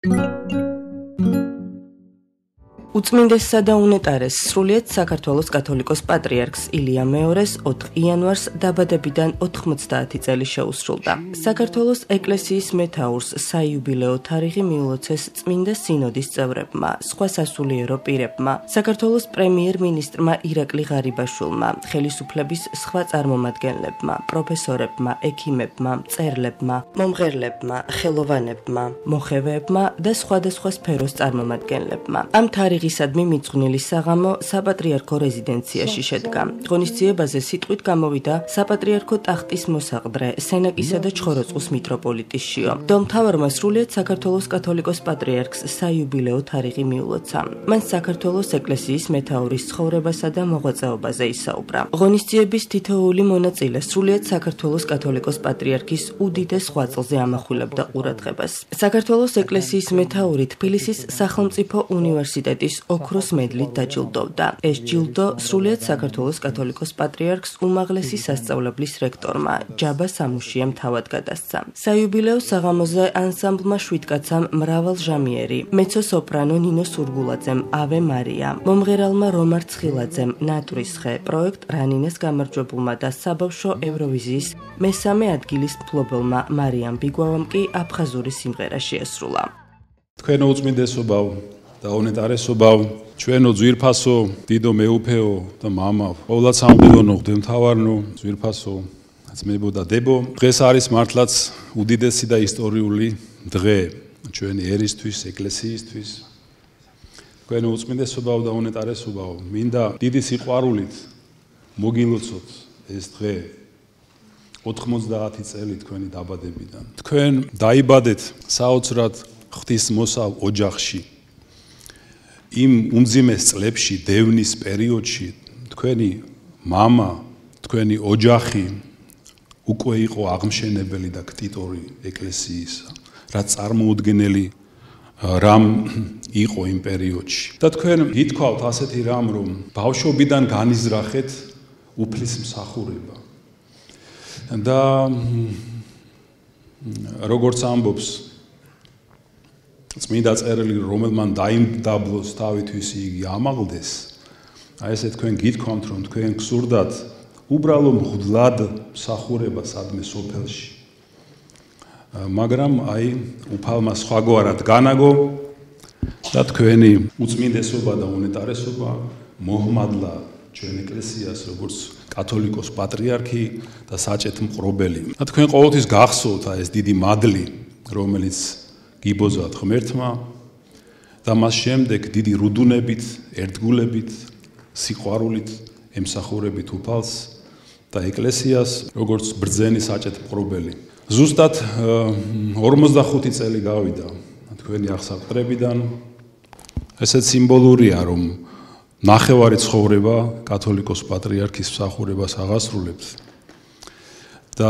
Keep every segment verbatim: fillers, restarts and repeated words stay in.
უწმინდესსა და უნეტარეს სრულიად საქართველოს კათოლიკოს პატრიარქს ილია მეორეს ოთხ იანვარს დაბადებიდან ოთხმოცდაათი წელი შეუსრულდა. საქართველოს ეკლესიის მეთაურს საიუბილეო თარიღი მიულოცეს წმინდა სინოდის წევრებმა, სხვა სასულიერო პირებმა, საქართველოს პრემიერ-მინისტრმა ირაკლი ღარიბაშვილმა, ხელისუფლების სხვა წარმომადგენლებმა, პროფესორებმა, ექიმებმა, მწერლებმა, მომღერლებმა, ხელოვანებმა, მოხევეებმა და სხვადასხვა სფეროს წარმომადგენლებმა. ამ თარიღის ისადმი მიძღვნილი საღამო საპატრიარქო რეზიდენციაში შედგა. ღონისძიებაზე სიტყვით გამოვიდა საპატრიარქო ტახტის მოსაყდრე, სენაკისა და ჩხოროწყუს მიტროპოლიტის შიო. მღვდელმთავარმა სრულიად საქართველოს კათოლიკოს პატრიარქს საიუბილეო თარიღი მიულოცა. მან საქართველოს ეკლესიის მეთაურის ცხოვრებასა და მოღვაწეობაზე ისაუბრა. ღონისძიების თითოეული მონაწილე სრულიად საქართველოს კათოლიკოს პატრიარქის უდიდეს ღვაწლზე ამახვილებდა ყურადღებას. საქართველოს ეკლესიის მეთაური თბილისის სახელმწიფო უნივერსიტეტის ოქროს მედლით დაჯილდოვდა. ეს ჯილდო სრულიად საქართველოს კათოლიკოს პატრიარქს უმაღლესი სასწავლებლის რექტორმა ჯაბა სამუშიამ თავად გადასცა. საიუბილეო საღამოზე ანსამბლმა შვიდკაცამ მრავალჟამიერი, მეცო-სოპრანო ნინო სურგულაძემ ავე მარია, მომღერალმა რომარ ცხილაძემ ნატვრის ხე, პროექტ რანინეს გამარჯვებულმა და საბავშვო ევროვიზიის მესამე ადგილის მფლობელმა მარიამ ბიგვავამ კი აფხაზური სიმღერა შეასრულა. თქვენო უწმინდესობაო და უნეტარესობაო, ჩვენო ძვირფასო, დიდო მეუფეო და მამაო, ყოვლად სამღვდელო მღვდელმთავარნო, ძვირფასო, ძმებო და დებო, დღეს არის მართლაც უდიდესი და ისტორიული დღე ჩვენი ერისთვის, ეკლესიისთვის. თქვენო უწმინდესობაო და უნეტარესობაო, მინდა დიდი სიყვარულით მოგილოცოთ ეს დღე ოთხმოცდაათი წელი თქვენი დაბადებიდან. თქვენ დაიბადეთ საოცრად ღვთისმოსავ ოჯახში. იმ უმძიმეს წლებში, დევნის პერიოდში, თქვენი მამა, თქვენი ოჯახი უკვე იყო აღმშენებელი და ქტიტორი ეკლესიისა, რაც წარმოუდგენელი რამ იყო იმ პერიოდში. და თქვენ გითქვავთ ასეთი რამ, რომ ბავშვობიდან განიზრახეთ უფლისმსახურება. და როგორც ამბობს წმინდა წერილი, რომელმან დაიმდაბლოს თავისთვის იგი ამაღლდეს, აი ესე თქვენ გითქვამთ, რომ თქვენ გსურდათ უბრალო მღვდლად მსახურება სადმე სოფელში. მაგრამ აი უფალმა სხვაგვარად განაგო და თქვენი უწმინდესობა და უნეტარესობა მოჰმადლა ჩვენ ეკლესიას როგორც კათოლიკოს პატრიარქი და საჭეთ მყრობელი. და თქვენ ყოველთვის გახსოვთ ეს დიდი მადლი, რომელიც გიბოძათ ღმერთმა და მას შემდეგ დიდი რუდუნებით, ერთგულებით, სიყვარულით ემსახურებით უფალს და ეკლესიას, როგორც ბრძენი საჭეთ მყრობელი. ზუსტად ორმოცდახუთი წელი გავიდა თქვენი აღსაყდრებიდან. ესეც სიმბოლურია, რომ ნახევარი ცხოვრება კათოლიკოს პატრიარქის მსახურებას აღასრულებთ. და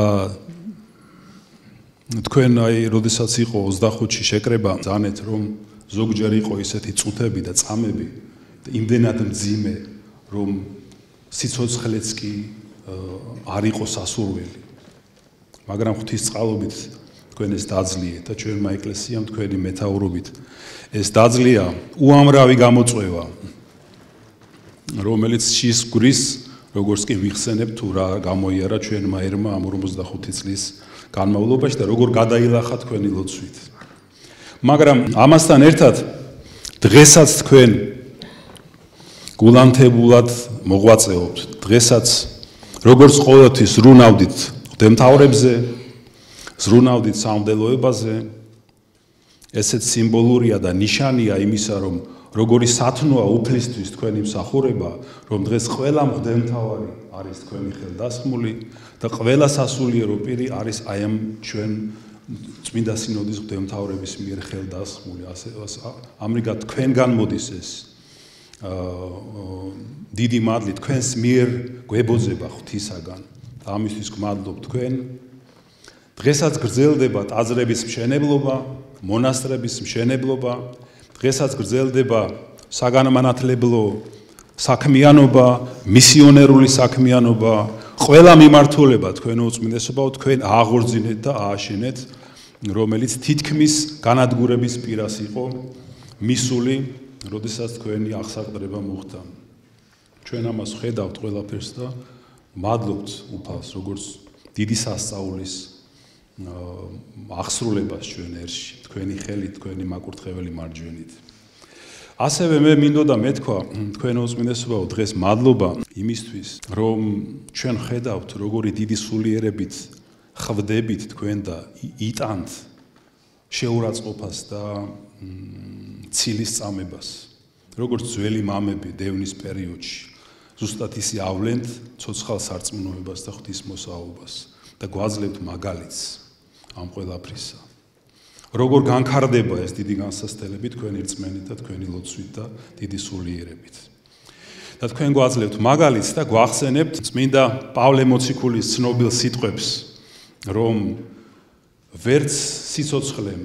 თქვენ აი როდესაც იყო ოცდახუთში შეკრება, ძანეთ რომ ზოგჯერ იყო ისეთი წუთები და წამები და იმდენად მძიმე, რომ სიცოცხლეც კი არ იყო სასურველი. მაგრამ ღვთისწყალობით თქვენ ეს დაძლიეთ და ჩვენმა ეკლესიამ თქვენი მეთაურობით ეს დაძლია უამრავი გამოწვევა, რომელიც შის გვრის, როგორც კი ვიხსენებ თუ რა გამოიარა ჩვენმა ერმა ამ ორმოცდახუთი წლის განმავლობაში და როგორ გადაილახა თქვენი ლოცვით. მაგრამ ამასთან ერთად დღესაც თქვენ გულანთებულად მოღვაწეობთ. დღესაც როგორც ყოველთვის ზრუნავდით ღვთისმთავრებზე, ზრუნავდით სამღვდელოებაზე. ესეც სიმბოლურია და ნიშანია იმისა, რომ როგორი სათნოა უფლისთვის თქვენი მსახურება, რომ დღეს ყველა მღვდელმთავარი არის თქვენი ხელდასხმული და ყველა სასულიერო პირი არის აი ამ ჩვენ წმინდა სინოდის მღვდელმთავრების მიერ ხელდასხმული. ასე ამრიგად თქვენგან მოდის ეს დიდი მადლი თქვენს მიერ გვებოძება ღვთისაგან და ამისთვის გმადლობ თქვენ. დღესაც გრძელდება ტაძრების მშენებლობა, მონასტრების მშენებლობა, დღესაც გრძელდება საგანმანათლებლო საქმიანობა, მისიონერული საქმიანობა, ყველა მიმართულება თქვენო უწმინდესობაო, თქვენ ააღორძინეთ და ააშენეთ რომელიც თითქმის განადგურების პირას იყო მისული, როდესაც თქვენი აღსაყდრება მოხდა. ჩვენ ამას ხედავთ ყველაფერს და მადლობთ უფალს, როგორც დიდი სასწაულის აღსრულებას ჩვენ ერში, თქვენი ხელით, თქვენი მაკურთხეველი მარჯვენით. ასევე მე მინდოდა მეთქვა თქვენ უწმინდესობაო დღეს მადლობა იმისთვის, რომ ჩვენ ხედავთ როგორი დიდი სულიერებით ხვდებით თქვენ და იტანთ შეურაცხყოფას და ცილის წამებას, როგორც ძველი მამები დევნის პერიოდში, ზუსტად ისე ავლენთ ცოცხალ სარწმუნოებას და ღვთისმოსაობას და გვაძლევთ მაგალითს ამ ყველაფრისა. როგორ განხარდება ეს დიდი განსასწრებით თქვენი რწმენით და თქვენი ლოცვით და დიდი სულიერებით. და თქვენ გვაძლევთ მაგალითს და გვახსენებთ წმინდა პავლე მოციქულის ცნობილ სიტყვებს, რომ ვერც სიცოცხლემ,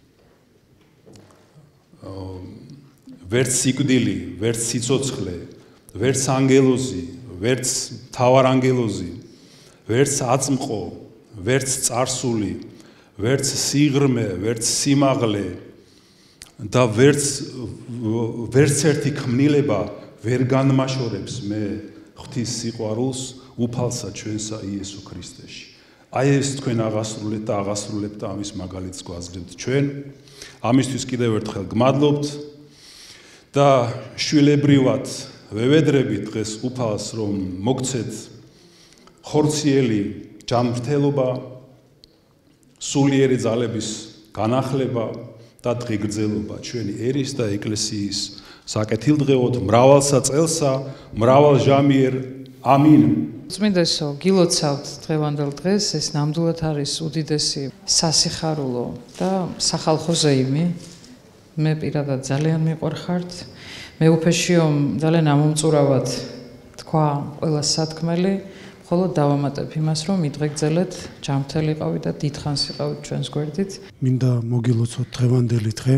ვერც სიკვდილი, ვერც სიცოცხლე, ვერც ანგელოზი, ვერც მთავარანგელოზი, ვერც აწმყო, ვერც წარსული, ვერც სიღრმე, ვერც სიმაღლე და ვერც ვერც ერთი ქმნილება ვერ განმაშორებს მე ღვთის სიყვარულს უფალსა ჩვენსა იესო ქრისტეში. აი ეს თქვენ აღასრულეთ და აღასრულებთ და ამის მაგალითს გვაძლევთ ჩვენ. ამისთვის კიდევ ერთხელ გმადლობთ და შვილებრივად ვევედრებით დღეს უფალს, რომ მოგცეთ ხორციელი ჯანმრთელობა, სულიერი ძალების განახლება და დღეგრძელობა ჩვენი ერის და ეკლესიის საკეთილდღეოდ მრავალსა წელსა, მრავალჟამიერ. ამინ. წმინდესო, გილოცავთ დღევანდელ დღეს, ეს ნამდვილად არის უდიდესი სასიხარულო და სახალხო ზეიმი. მე პირადად ძალიან მიყვარხართ. მე უფეშიო ძალიან ამომწურავად თქვა ყველა სათქმელი, მხოლოდ დავამატებ იმას, რომ მიდღეგრძელეთ, ჯანმრთელი იყავით და დიდხანს იყავით ჩვენს გვერდით. მინდა მოგილოცოთ დღევანდელი დღე.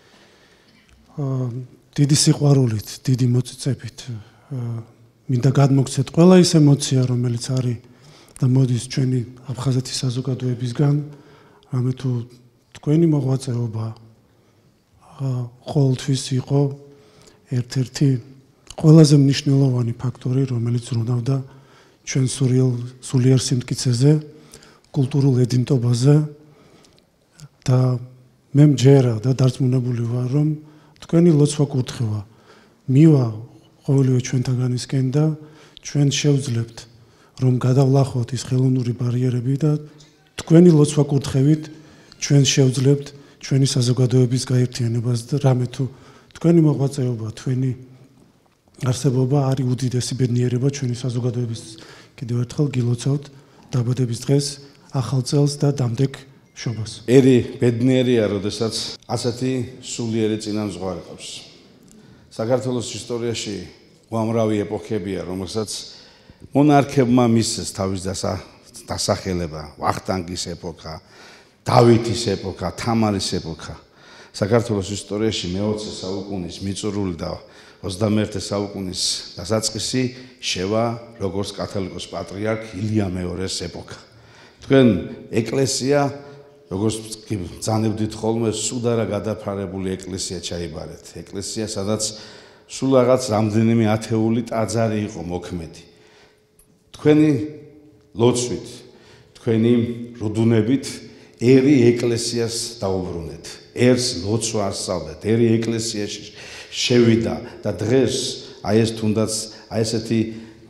დიდი სიყვარულით, დიდი მოწიწებით. მინდა გადმოგცეთ ყველა ის ემოცია, რომელიც არის და მოდის ჩვენი აფხაზეთის საზოგადოებისგან, რამე თუ თქვენი მოღვაწეობა ყოველთვის იყო ერთ-ერთი ყველაზე მნიშვნელოვანი ფაქტორი, რომელიც ზრუნავდა ჩვენ სულიერ სიმტკიცეზე, კულტურულ ედინტობაზე და მე მჯერა და დარწმუნებული ვარ, რომ თქვენი ლოცვა კურთხევა მივა ყოველივე ჩვენთაგანისკენ და ჩვენ შევძლებთ, რომ გადავლახოთ ის ხელოვნური ბარიერები და თქვენი ლოცვა კურთხევით ჩვენ შევძლებთ ჩვენი საზოგადოების გაერთიანებას და რამე თუ თქვენი მოღვაწეობა, თქვენი არსებობა არის უდიდესი ბედნიერება ჩვენი საზოგადოების. კიდევ ერთხელ გილოცავთ დაბადების დღეს, ახალ წელს და დამდეგ შობას. ერი ბედნიერია, როდესაც ასეთი სულიერი წინამძღვარი ყავს. საქართველოს ისტორიაში უამრავი ეპოქებია, რომელსაც მონარქებმა მისცეს თავის დასახელება, ვახტანგის ეპოქა, დავითის ეპოქა, თამარის ეპოქა. საქართველოს ისტორიაში მეოცე საუკუნის მიწურული და ოცდამეერთე საუკუნის დასაწყისი შევა როგორც კათოლიკოს პატრიარქ ილია მეორეს ეპოქა. თქვენ ეკლესია, როგორც ბრძანებდით ხოლმე, სუდარა გადაფარებული ეკლესია ჩაიბარეთ. ეკლესია, სადაც სულ რაღაც რამდენიმე ათეული ტაძარი იყო მოქმედი. თქვენი ლოცვით, თქვენი რუდუნებით ერი ეკლესიას დაუბრუნეთ. ერს ლოცვა ასწავლეთ, ერი ეკლესიაში შევიდა და დღეს აი ეს თუნდაც აი ესეთი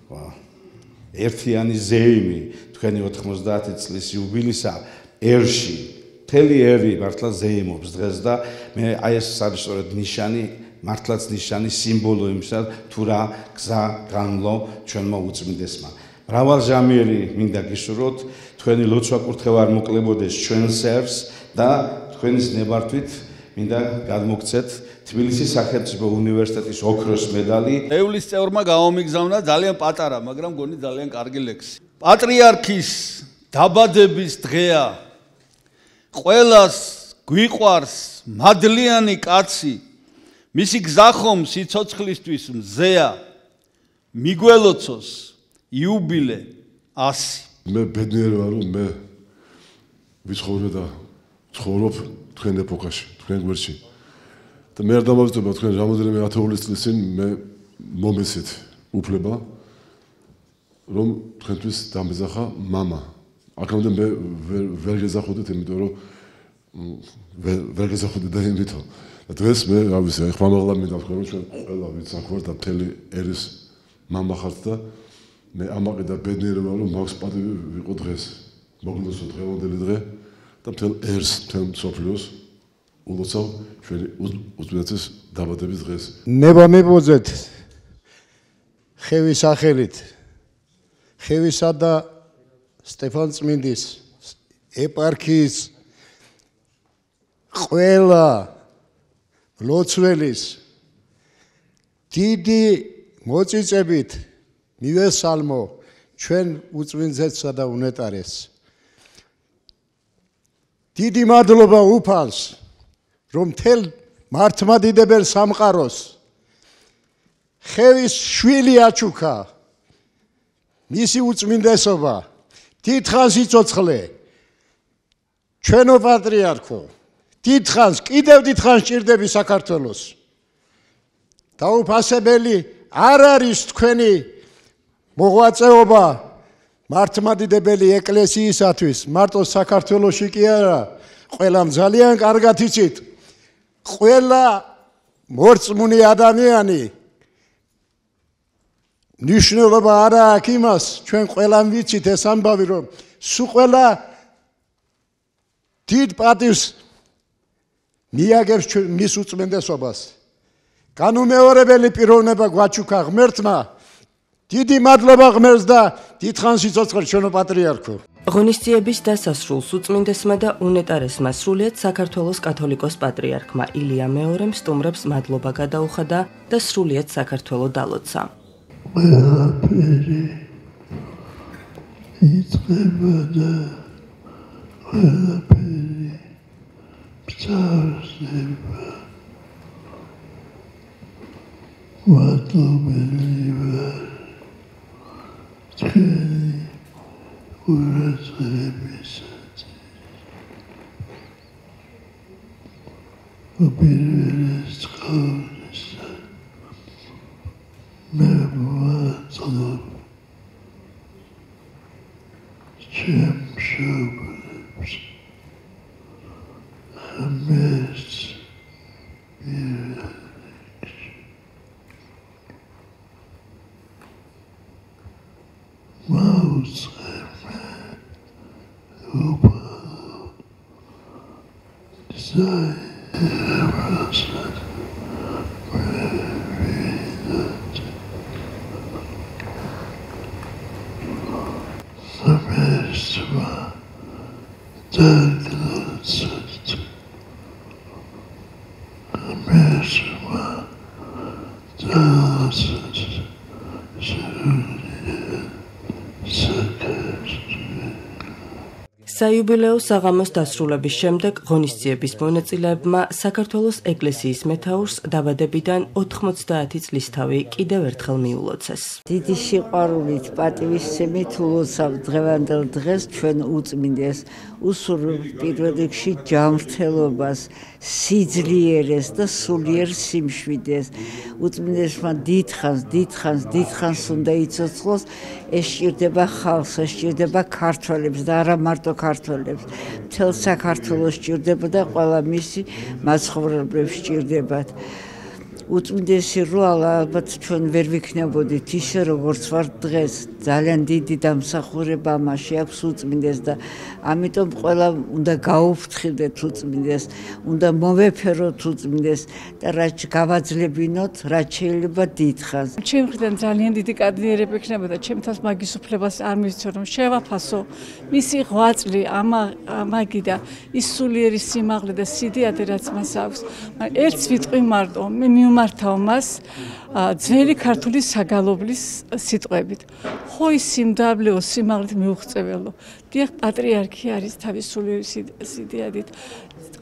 ერთიანი ზეიმი თქვენი ოთხმოცდაათი წლის იუბილისა ერში მთელი ერი მართლა ზეიმობს დღეს და მე აი ეს არის სწორედ ნიშანი, მართლაც ნიშანი, სიმბოლო იმისა, თუ რა გზა განვლო ჩვენმა უწმინდესმა. მრავალჟამიერი მინდა გისურვოთ, თქვენი ლოცვა კურთხევა არ მოკლებოდეს ჩვენს ერს და თქვენის ნებართვით მინდა გადმოგცეთ თბილისის სახელმწიფო უნივერსიტეტის ოქროს მედალი. ევლის წევრმა გამომიგზავნა ძალიან პატარა, მაგრამ გონი ძალიან კარგი ლექსი. პატრიარქის დაბადების დღეა. ყველას გვიყვარს მადლიანი კაცი. მისი გზახომ სიცოცხლისთვის მზეა. მიგველოცოს იუბილე ასი. მე ბედნიერი ვარ, რომ მე ვიცხოვრე და ცხოვრობ თქვენ ეპოქაში, თქვენ გვერდში. და მე არ დამავიწყდება თქვენ რამოდენიმე ათეულის წლის წინ მე მომეცით უფლება რომ თქვენთვის დამეზახა მამა. აქამდე მე ვერ გეზახოდით, იმიტომ რომ ვერ გეზახოდით და იმითო. და დღეს მე რა ვიცი, ახლა მაღლა მინდა ვთქვა რომ ჩვენ ყველა ვიც აქ ვარ და მთელი ერის მამა ხართ და მე ამაყი და ბედნიერება რომ მაქვს პატივი ვიყო დღეს. მოგლოსო დღევანდელი დღე და მთელ ერს, მთელ მსოფლიოს ულოცავ ჩვენი უწმიდეთის დაბადების დღეს. ნება მებოძეთ ხევის სახელით. ხევისა და სტეფანწმინდის ეპარქიის ყველა ლოცველის დიდი მოწიწებით მივესალმო ჩვენ უწმინდესსა და უნეტარეს. დიდი მადლობა უფალს, რომ თელ მართლმადიდებელ სამყაროს ხევის შვილი აჩუქა მისი უწმინდესობა. დიდხანს იცოცხლე ჩვენო პატრიარქო, დიდხანს, კიდევ დიდხანს ჭირდები საქართველოს. დაუფასებელი არ არის თქვენი მოღვაწეობა მართლმადიდებელი ეკლესიისათვის, მარტო საქართველოში კი არა, ყველამ ძალიან კარგად იცით. ყველა მორწმუნე ადამიანი ნიშნულობა არ აქვს იმას, ჩვენ ყველამ ვიცით ეს ამბავი, რომ სულ ყველა დიდ პატივს მიაგებს მის უწმინდესობას. განუმეორებელი პიროვნება გვაჩუქა ღმერთმა. დიდი მადლობა ღმერთს და დიდხანს იცოცხლე ჩვენო პატრიარქო. ღონისძიების დასასრულს უწმინდესმა და უნეტარესმა სრულიად საქართველოს კათოლიკოს პატრიარქმა ილია მეორემ სტუმრებს მადლობა გადაუხადა და სრულიად საქართველო დალოცა. ყველაფერი იწყება და ყველაფერი მსარდება. მადლობელი ვარ თქვენი ყურადღებისათვის. უპირველეს ყოვლისა მე ვმადლობ ჩემ მშობლებს, ღმერთს მირექში. მაუწყებე უფალო ზაირასად მევიდათ. ღმერთმა დაგლოცოთ. ღმერთმა დაგლოცოთ. საიუბილეო საღამოს დასრულების შემდეგ ღონისძიების მონაწილეებმა საქართველოს ეკლესიის მეთაურს დაბადებიდან ოთხმოცდაათი წლისთავი კიდევ ერთხელ მიულოცეს. დიდი სიყვარულით, პატივისცემით ულოცავ დღევანდელ დღეს ჩვენ უწმინდეს, უსურვებ პირველ რიგში ჯანმრთელობას, სიძლიერეს და სულიერ სიმშვიდეს. უწმინდესმა დიდხანს, დიდხანს, დიდხანს უნდა იცოცხლოს, ეს სჭირდება ხალხს, ეს სჭირდება ქართველებს და არა მარტო ქართველებს. მთელ საქართველოს სჭირდება და ყველა მისი მაცხოვრებლებს სჭირდებათ. უწმინდესი რუალა ალბათ ჩვენ ვერ ვიქნებოდით ისე როგორც ვარ დღეს. ძალიან დიდი დამსახურება ამაში აქვს უწმინდეს და ამიტომ ყველა უნდა გაუფრთხილდეთ უწმინდეს, უნდა მოვეფეროთ უწმინდეს და რაც გავაძლებინოთ, რაც შეიძლება დიდხანს. ჩემ მხრიდან ძალიან დიდი კადრიერები ექნებოდა, ჩემთავს მაგის უფლებას არ მივცე რომ შევაფასო მისი ღვაწლი, ამაგი და ის სულიერი სიმაღლე და სიდიადე რაც მას აქვს. ერთს ვიტყვი მარტო, მე მიმართავ მას ძველი ქართული საგალობლის სიტყვებით. ხო ის სიმდაბლეო სიმაღლით მიუღწეველო. დიახ, პატრიარქი არის თავის სულიერი სიდიადით.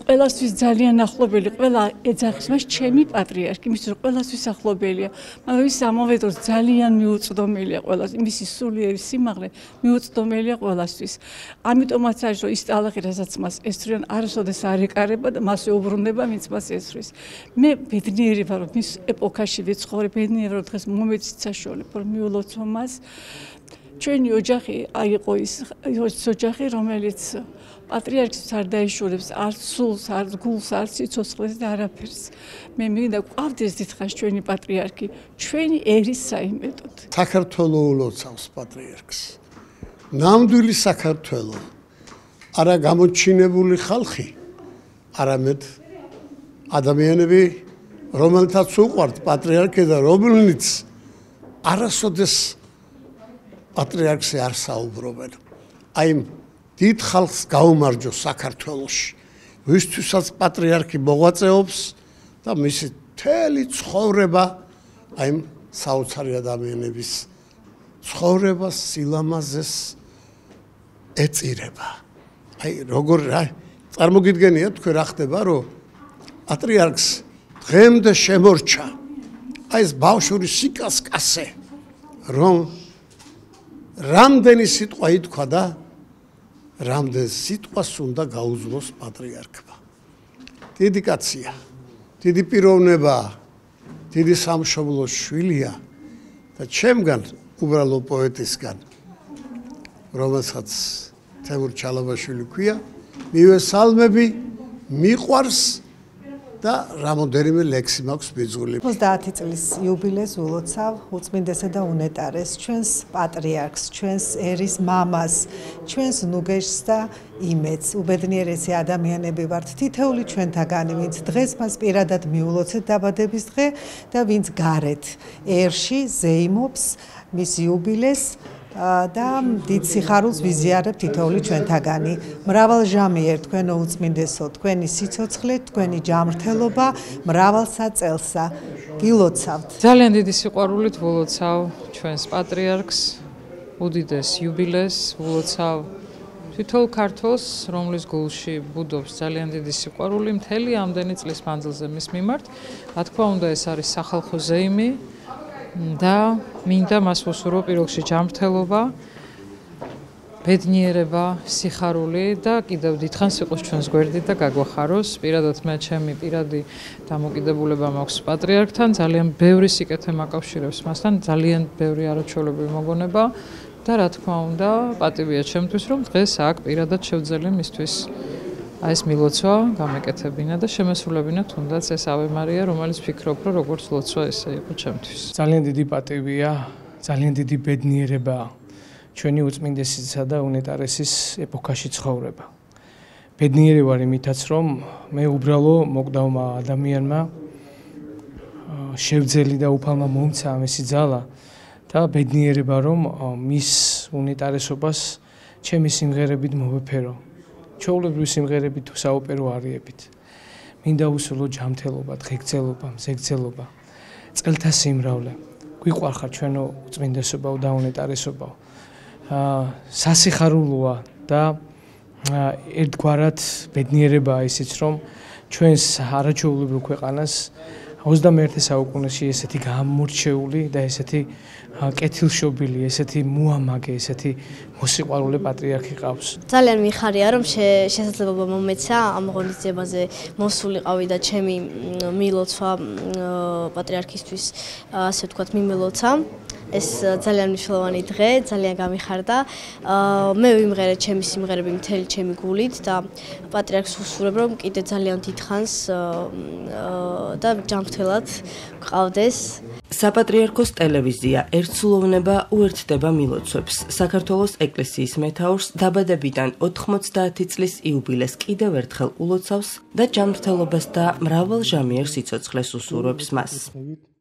ყველასთვის ძალიან ახლობელი, ყველა ეძახის მას ჩემი პატრიარქი, იმის რომ ყველასთვის ახლობელია, მაგრამ ის ამავე დროს ძალიან მიუწვდომელია ყველას, მისი სულიერი სიმაღლე მიუწვდომელია ყველასთვის. ამიტომაც არის რომ ის ტალახი, რასაც მას ესწრიან, არასოდეს არ ეკარება და მასზე უბრუნდება, ვინც მას ესწრის. მე ბედნიერი ვარ, რომ მის ეპოქაში ვიცხოვრე, ბედნიერი ვარ, რომ დღეს მომეცით საშუალება, რომ მიულოცო მას. ჩვენი ოჯახი აიყო ის ოჯახი, რომელიც პატრიარქს არ დაიშურებს არც სულს, არც გულს, არც სიცოცხლეს და არაფერს. მე მინდა გვყავდეს დიდხანს ჩვენი პატრიარქი, ჩვენი ერის საიმედოდ. საქართველო ულოცავს პატრიარქს. ნამდვილი საქართველო. არა გამოჩინებული ხალხი, არამედ ადამიანები, რომელთაც უყვართ პატრიარქი და რომლიც არასოდეს პატრიარქზე არ საუბრობენ. აი დიდ ხალხს გაუმარჯო საქართველოში, ვისთვისაც პატრიარქი მოღვაწეობს და მისი მთელი ცხოვრება აი საოცარი ადამიანების ცხოვრებას, სილამაზეს ეწირება. აი როგორ წარმოგიდგენიათ თქვენ რა ხდება, რომ პატრიარქს დღემდე შემორჩა აი ეს ბავშვური სიკასკასე, რომ რამდენი სიტყვა ითქვა და რამდენ სიტყვას უნდა გაუძლოს პატრიარქმა. დიდი კაცია, დიდი პიროვნება, დიდი სამშობლოს შვილია და ჩემგან უბრალო პოეტისგან, რომელსაც თემურ ჩალაბაშვილი ქვია, მივესალმები, მიყვარს და რამოდენიმე ლექსი მაქვს ბიძღული. ოცდაათი წლის იუბილეს ულოცავ უწმინდესა და უნეტარეს, ჩვენს პატრიარქს, ჩვენს ერის მამას, ჩვენს ნუგეშს და იმედს. უბედნიერესი ადამიანები ვართ თითეული ჩვენთაგანი, ვინც დღეს მას პირადად მიულოცეთ დაბადების დღე და ვინც გარეთ ერში ზეიმობს მის იუბილეს და დიდ სიხარულს ვიზიარებ თითოეული ჩვენთაგანი. მრავალჟამიერ თქვენო უწმინდესო, თქვენი სიცოცხლე, თქვენი ჯანმრთელობა მრავალსა წელსა გილოცავთ. ძალიან დიდი სიყვარულით ვლოცავ ჩვენს პატრიარქს, უდიდეს იუბილეს ვლოცავ თითოეულ ქართველს, რომლის გულში ბუდობს ძალიან დიდი სიყვარული მთელი ამდენი წლის მანძილზე მის მიმართ. რა თქმა უნდა, ეს არის სახალხო ზეიმი და მინდა მას ვუსურვო პირველში ჯანმრთელობა, ბედნიერება, სიხარული და კიდევ დიდხანს იყოს ჩვენს გვერდით და გაგვახაროს. პირადად მე ჩემი პირადი დამოკიდებულება მაქვს პატრიარქთან, ძალიან ბევრი სიკეთე მაკავშირებს მასთან, ძალიან ბევრი არაჩვეულებრივი მოგონება და რა თქმა უნდა, პატივია ჩემთვის, რომ დღეს აქ პირადად შევძელე მისთვის აი ეს მილოცვა გამეკეთებინა და შემესრულებინა თუნდაც ეს ავე მარია, რომელიც ფიქრობ, რომ როგორც ლოცვა ესე იყო ჩემთვის. ძალიან დიდი პატივია, ძალიან დიდი ბედნიერება ჩვენი უწმინდესისა და უნეტარესის ეპოქაში ცხოვრება. ბედნიერი ვარ იმითაც, რომ მე უბრალო მოკდავმა ადამიანმა შევძელი და უფალმა მომცა ამისი ძალა და ბედნიერება, რომ მის უნეტარესობას ჩემი სიმღერებით მოვეფერო. ჩვეულებრივი სიმღერებით თუ საოპერო არიებით. მინდა უსულო ჯანმრთელობა, დღეგრძელობა, მზეგრძელობა, წელთა სიმრავლე. გვიყვარხარ ჩვენო უწმინდესობაო და უნეტარესობაო. სასიხარულოა და ერთგვარად ბედნიერებაა ისიც, რომ ჩვენს არაჩვეულებრივ ქვეყანას ოცდამეერთე საუკუნეში ესეთი გამორჩეული და ესეთი კეთილშობილი, ესეთი მუამაგე, ესეთი მოსიყვარულე პატრიარქი ყავს. ძალიან მიხარია, რომ შესაძლებლობა მომეცა ამ ღონისძიებაზე მოსულიყავი და ჩემი მილოცვა პატრიარქისთვის, ასე ვთქვათ, მიმელოცა. ეს ძალიან მნიშვნელოვანი დღე, ძალიან გამიხარდა. მე ვიმღერე ჩემი სიმღერები მთელი ჩემი გულით და პატრიარქს ვუსურვებ, რომ კიდე ძალიან დიდხანს და ჯანმრთელად გყავდეს. საპატრიარქოს ტელევიზია ერთსულოვნება უერთდება მილოცვებს. საქართველოს ეკლესიის მეთაურს დაბადებიდან ოთხმოცდაათი წლის იუბილეს კიდევ ერთხელ ულოცავს და ჯანმრთელობას და მრავალჟამიერ სიცოცხლეს უსურვებს მას.